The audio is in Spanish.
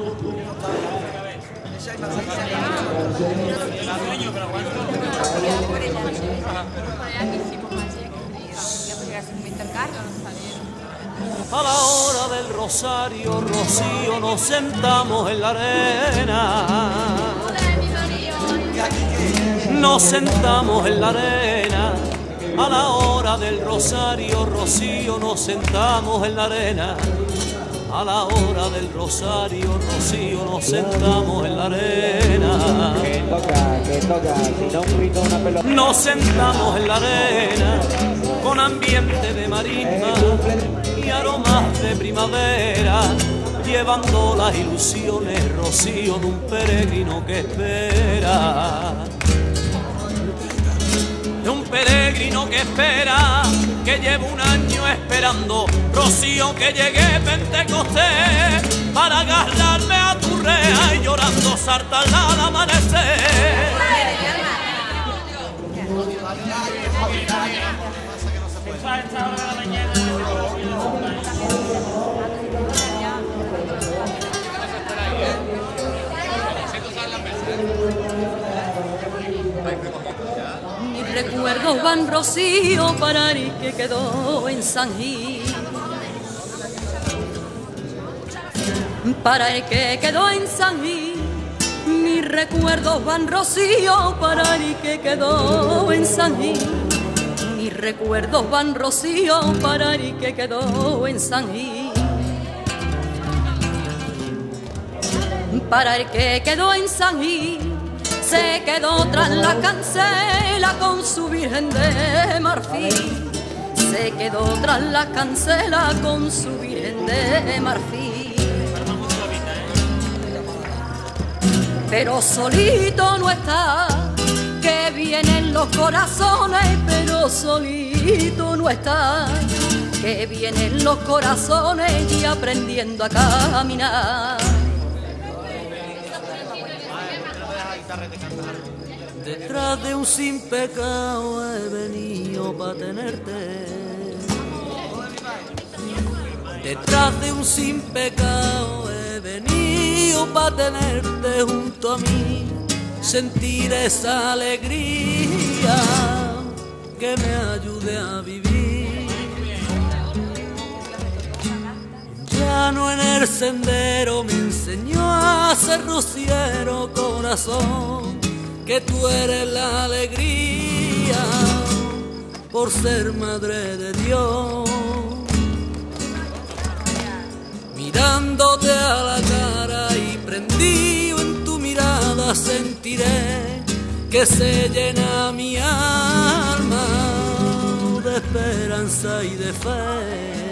A la hora del rosario, rocío, nos sentamos en la arena. Nos sentamos en la arena. A la hora del rosario, rocío, nos sentamos en la arena. A la hora del rosario, rocío, nos sentamos en la arena. Que toca, si no un grito una pelota. Nos sentamos en la arena con ambiente de marisma y aromas de primavera, llevando las ilusiones, rocío, de un peregrino que espera. De un peregrino que espera, que lleva un año esperando, rocío, que llegue Pentecostés para agarrarme a tu rea y llorando saltarla al amanecer. Mis recuerdos van, rocío, para el que quedó en San Gil. Para el que quedó en San Gil. Mis recuerdos van, rocío, para el que quedó en San Gil. Mis recuerdos van, rocío, para el que quedó en San Gil. Para el que quedó en San Gil, se quedó tras la cancela con su Virgen de marfil. Se quedó tras la cancela con su Virgen de marfil. Pero solito no está, que vienen los corazones. Pero solito no está, que vienen los corazones y aprendiendo a caminar. Detrás de un sin pecado he venido pa' tenerte. Detrás de un sin pecado he venido pa' tenerte junto a mí, sentir esa alegría que me ayude a vivir. Ya no en el sendero me enseñó a ser rociero, corazón, que tú eres la alegría por ser madre de Dios. Mirándote a la cara y prendido en tu mirada sentiré que se llena mi alma de esperanza y de fe.